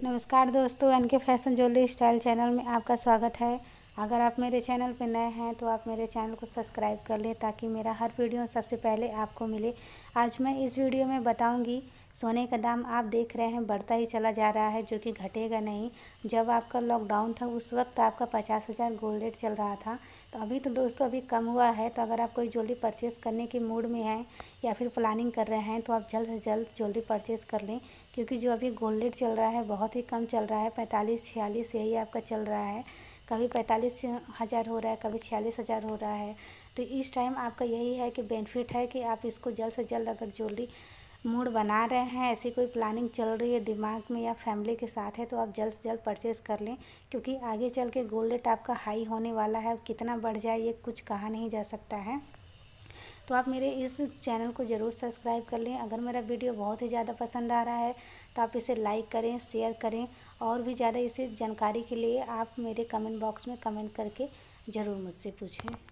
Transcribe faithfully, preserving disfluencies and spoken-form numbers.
नमस्कार दोस्तों, एन के फैशन ज्वेलरी स्टाइल चैनल में आपका स्वागत है। अगर आप मेरे चैनल पर नए हैं तो आप मेरे चैनल को सब्सक्राइब कर लें ताकि मेरा हर वीडियो सबसे पहले आपको मिले। आज मैं इस वीडियो में बताऊंगी, सोने का दाम आप देख रहे हैं बढ़ता ही चला जा रहा है, जो कि घटेगा नहीं। जब आपका लॉकडाउन था उस वक्त आपका पचास हज़ार गोल्ड रेट चल रहा था, तो अभी तो दोस्तों अभी कम हुआ है। तो अगर आप कोई ज्वेलरी परचेज़ करने के मूड में हैं या फिर प्लानिंग कर रहे हैं तो आप जल्द से जल्द ज्वेलरी परचेज़ कर लें, क्योंकि जो अभी गोल्ड रेट चल रहा है बहुत ही कम चल रहा है। पैंतालीस छियालीस यही आपका चल रहा है, कभी पैंतालीस हज़ार हो रहा है, कभी छियालीस हज़ार हो रहा है। तो इस टाइम आपका यही है कि बेनिफिट है कि आप इसको जल्द से जल्द, अगर ज्वेलरी मूड बना रहे हैं, ऐसी कोई प्लानिंग चल रही है दिमाग में या फैमिली के साथ है, तो आप जल्द से जल्द परचेज़ कर लें, क्योंकि आगे चल के गोल्ड रेट आपका हाई होने वाला है। कितना बढ़ जाए ये कुछ कहा नहीं जा सकता है। तो आप मेरे इस चैनल को ज़रूर सब्सक्राइब कर लें। अगर मेरा वीडियो बहुत ही ज़्यादा पसंद आ रहा है तो आप इसे लाइक करें, शेयर करें, और भी ज़्यादा इसे जानकारी के लिए आप मेरे कमेंट बॉक्स में कमेंट करके ज़रूर मुझसे पूछें।